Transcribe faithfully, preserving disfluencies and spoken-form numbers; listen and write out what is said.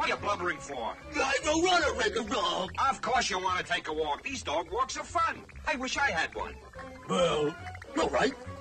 What are you blubbering for? I don't want to make a dog. Of course you want to take a walk. These dog walks are fun. I wish I had one. Well, all right.